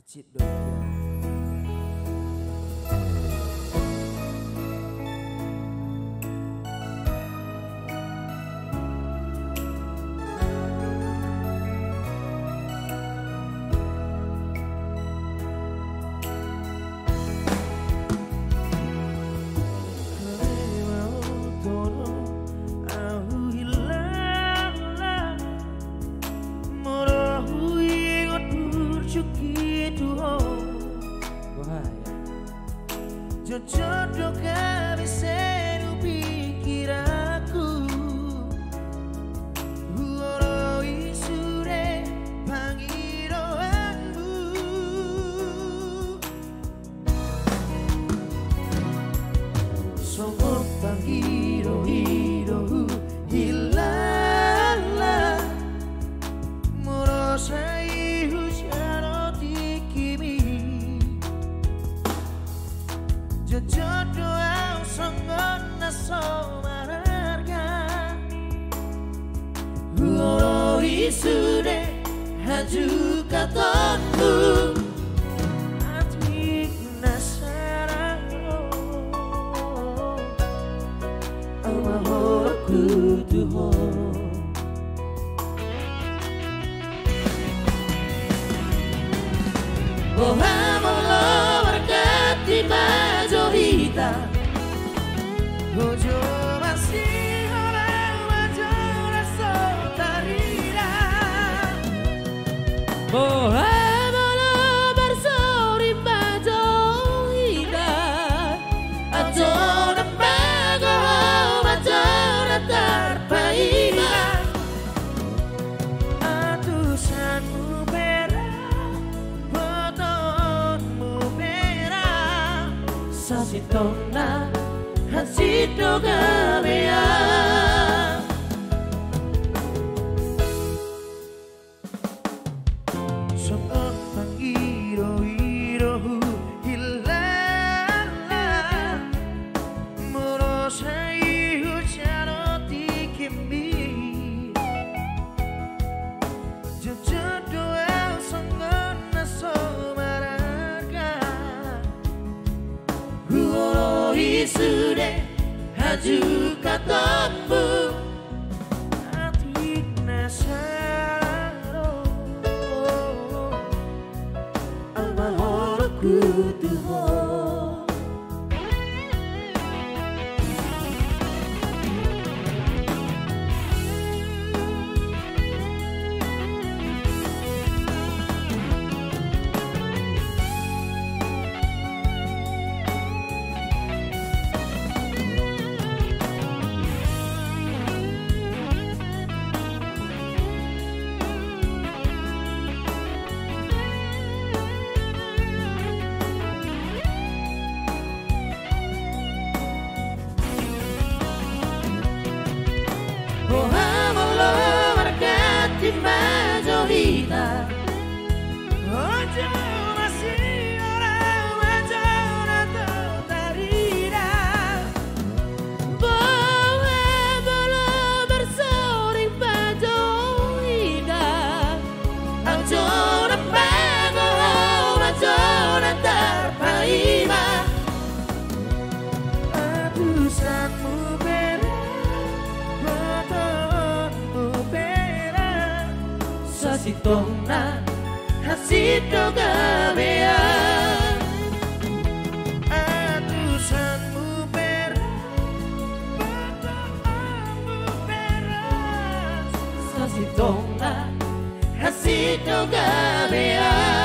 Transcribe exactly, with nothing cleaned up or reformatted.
Acid dong. Jodoh kami seru pikir aku Uoro isure pangiroanmu Songok pangiro-hiro hilala Morosai hujano dikimi Jodoh au sangat naso marga Uoro isude haju katonmu Atik nasarano Amahoro kutuho Oh amolo berkati majorita Ojo masih orang majora sotarira Oh amolo bersori majorita Atau nampago majora terpaima Atusanmu berat Botonmu berat Sasitona Hasito gabea Sokon pangiro-hiro hilala Morosai hujano dikimi Jodoh au sangat naso marga Uoro isude haju katonmu Atik nasaro Amahoro kutuho Oh amolo berkati majorita Ojo masih orang majora totarira Oh amolo bersori majorita Ojo nampago majora terpaima Atusanmu Sasitona hasito gabea Atusanmu berat Botonmu berat Sasitona hasito gabea